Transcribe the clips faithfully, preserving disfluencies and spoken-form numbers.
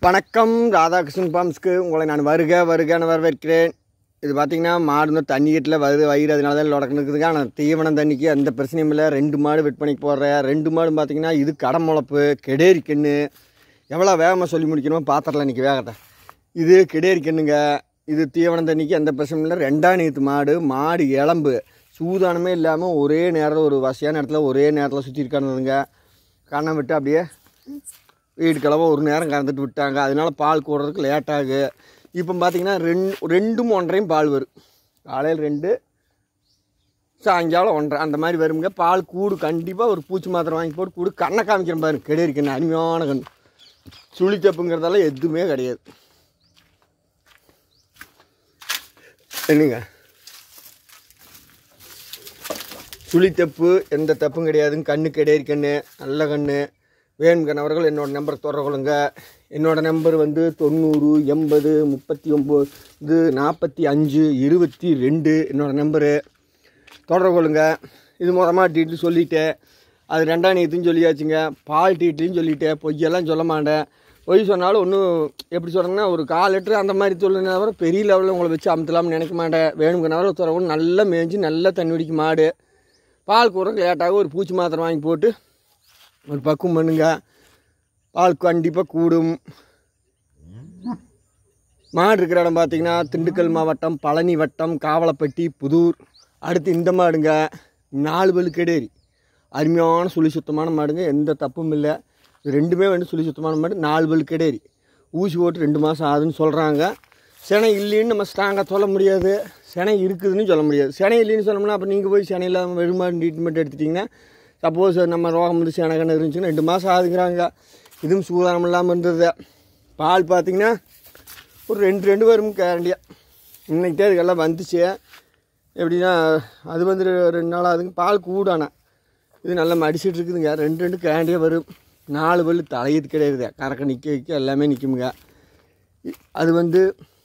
வணக்கம் ராதாகிருஷ்ணன் ஃபார்ம்ஸ்க்கு உங்களை நான் வருக வருகன்னு வரவேற்கிறேன். இது பார்த்திங்கன்னா மாடு வந்து தண்ணி கட்டில் வருது வயிறு அதனால தான் லொடக்குன்னு இருக்குதுங்க. ஆனால் தீவனம் தண்ணிக்கு எந்த பிரச்சனையும் இல்லை. ரெண்டு மாடு விற்பனைக்கு போடுறேன். ரெண்டு மாடு பார்த்திங்கன்னா இது கடை முளப்பு கெடேரி கன்று. எவ்வளோ வேகமாக சொல்லி முடிக்கணுமோ பாத்திரலாம் இன்றைக்கி வேகத்தை. இது கெடேரி கன்றுங்க. இது தீவனம் தண்ணிக்கு எந்த பிரச்சனையும் இல்லை. ரெண்டாம் நீத்து மாடு மாடு இளம்பு சூதானமே இல்லாமல் ஒரே நேரத்தில் ஒரு வசதியான இடத்துல ஒரே நேரத்தில் சுற்றி இருக்கானுங்க. கண்ணை விட்டு அப்படியே வீடு கிளம்ப ஒரு நேரம் கறந்துட்டு விட்டாங்க. அதனால பால் கூடுறதுக்கு லேட்டாகு. இப்போ பார்த்திங்கன்னா ரெண்டு ரெண்டும் ஒன்றையும் பால் வரும். காலையில் ரெண்டு சாயங்காலம் ஒன்றரை அந்த மாதிரி வருங்க. பால் கூடு கண்டிப்பாக ஒரு பூச்சி மாத்திரை வாங்கி போட்டு கூடு கண்ணை காமிக்கிறேன் பாருங்க. கெடேரி கன்று அருமையான கன்று. சுழி தப்புங்கிறதெல்லாம் எதுவுமே கிடையாது. என்னங்க சுழி தப்பு எந்த தப்பும் கிடையாதுங்க. கண்ணு கெடேரி கன்று நல்ல கன்று. வேணுங்கிறவர்கள் என்னோடய நம்பர் தொடர்பு கொள்ளுங்க. என்னோடய நம்பர் வந்து தொண்ணூறு எண்பது முப்பத்தி ஒம்பது நாற்பத்தி அஞ்சு இருபத்தி ரெண்டு என்னோடய நம்பரு. தொடர்பு கொள்ளுங்க. இது மொதமாக டீட்டெயில் சொல்லிட்டேன். அது ரெண்டாம் நீத்துன்னு சொல்லியாச்சுங்க. பால் டீட்டெயிலும் சொல்லிட்டேன். பொய்யெல்லாம் சொல்ல மாட்டேன். பொய் சொன்னாலும் ஒன்றும் எப்படி சொல்கிறேங்கன்னா ஒரு கால் லிட்டரு அந்த மாதிரி சொல்லுறதுனால பெரிய லெவலில் உங்களை வச்சு அமுத்தலாம்னு நினைக்க மாட்டேன். வேணுங்கிறனால தொடர்பு நல்லா மேய்ஞ்சி நல்லா தண்ணி குடிக்க மாடு. பால் கூறக்கு லேட்டாக ஒரு பூச்சி மாத்திரை வாங்கி போட்டு ஒரு பக்குவம் பண்ணுங்க. பால் கண்டிப்பாக கூடும். மாடு இருக்கிற இடம் பார்த்திங்கன்னா திண்டுக்கல் மாவட்டம் பழனி வட்டம் காவலப்பட்டி புதூர். அடுத்து இந்த மாடுங்க நாலு பல்லு கெடேரி அருமையான சுழி சுத்தமான மாடுங்க. எந்த தப்பும் இல்லை. இது ரெண்டுமே வந்து சுழி சுத்தமான மாடு. நாலு பல்லு கெடேரி ஊசி போட்டு ரெண்டு மாதம் ஆகுதுன்னு சொல்கிறாங்க. சினை இல்லைன்னு நம்ம ஸ்ட்ராங்காக சொல்ல முடியாது. சினை இருக்குதுன்னு சொல்ல முடியாது. சினை இல்லைன்னு சொன்னோம்னா அப்போ நீங்கள் போய் சினை இல்லாமல் வெறுமாடு ட்ரீட்மெண்ட் எடுத்துட்டிங்கன்னா சப்போஸ் நம்ம ரோகம் வந்து சேனகன்னு இருந்துச்சுன்னா ரெண்டு மாதம் ஆகுதுங்கிறாங்க. இதுவும் சூதானம் இல்லாமல் இருந்தது. பால் பார்த்திங்கன்னா ஒரு ரெண்டு ரெண்டு வரும் கேரண்டியாக. இன்னைக்கிட்டே இதுக்கெல்லாம் வந்துச்சு. எப்படின்னா அது வந்து ரெண்டு நாள் ஆகுதுங்க. பால் கூடானா இது நல்லா மடிச்சிட்டு இருக்குதுங்க. ரெண்டு ரெண்டு கேரண்டியாக வரும். நாலு பல்லு தலையது கிடையாது. கறக்க நிற்க வைக்க எல்லாமே நிற்குமுங்க. அது வந்து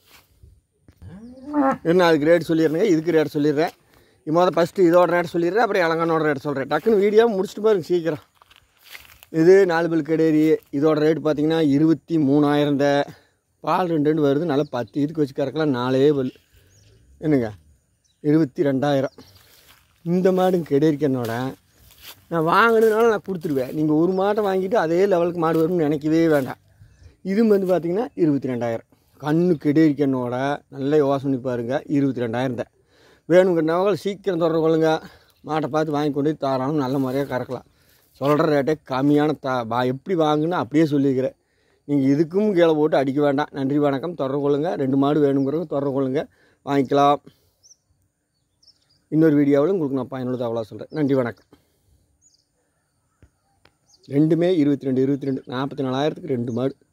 என்ன அதுக்கு ரேட் சொல்லிடுறேங்க. இதுக்கு ரேட் சொல்லிடுறேன். மொதல் ஃபஸ்ட்டு இதோட ரேட் சொல்லிடுறேன். அப்புறம் இளங்கனோட ரேட் சொல்கிறேன். டக்குன்னு வீடியோ முடிச்சுட்டு பாருங்க சீக்கிரம். இது நாலு பல் கெடேரி. இதோட ரேட் பார்த்திங்கன்னா இருபத்தி மூணாயிரம். பால் ரெண்டு ரெண்டு வருது. நல்லா பத்து இதுக்கு வச்சு கறக்கலாம். நாலே பல் என்னங்க இருபத்தி ரெண்டாயிரம். இந்த மாடு கெடேரி கன்னோட நான் வாங்கினதுனால நான் கொடுத்துருவேன். நீங்கள் ஒரு மாட்டை வாங்கிட்டு அதே லெவலுக்கு மாடு வரும்னு நினைக்கவே வேண்டாம். இது வந்து பார்த்திங்கன்னா இருபத்தி ரெண்டாயிரம். கண்ணு கெடேரி கன்னோட நல்ல யோசனை பாருங்கள். இருபத்தி ரெண்டாயிரம் தான். வேணுங்கிறவங்க சீக்கிரம் தொடர்பு கொள்ளுங்க. மாட்டை பார்த்து வாங்கி கொண்டு போய் தாராளம் நல்ல முறையாக கறக்கலாம். சொல்கிற ரேட்டே கம்மியான தா பா எப்படி வாங்குன்னு அப்படியே சொல்லியிருக்கிறேன். நீங்கள் இதுக்கும் கீழே போட்டு அடிக்க வேண்டாம். நன்றி வணக்கம். தொடர்பு கொள்ளுங்கள். ரெண்டு மாடு வேணுங்கிறவங்க தொடர்பு கொள்ளுங்கள். வாங்கிக்கலாம். இன்னொரு வீடியோவில் உங்களுக்கு நான் பயனுள்ள தகவலாக சொல்கிறேன். நன்றி வணக்கம். ரெண்டுமே இருபத்தி ரெண்டு இருபத்தி ரெண்டு நாற்பத்தி நாலாயிரத்துக்கு ரெண்டு மாடு.